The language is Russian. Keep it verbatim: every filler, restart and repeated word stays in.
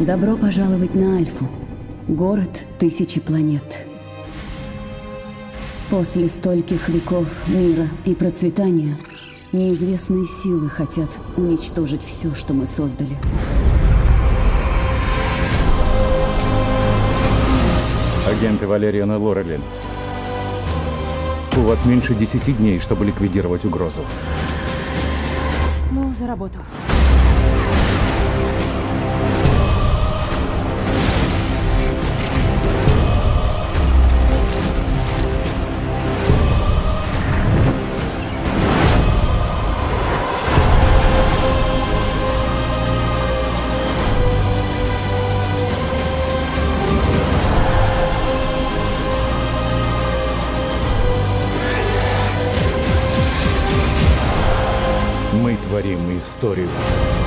Добро пожаловать на Альфу. Город тысячи планет. После стольких веков мира и процветания неизвестные силы хотят уничтожить все, что мы создали. Агенты Валериана Лорелин. У вас меньше десяти дней, чтобы ликвидировать угрозу. Ну, за работу. Мы творим историю.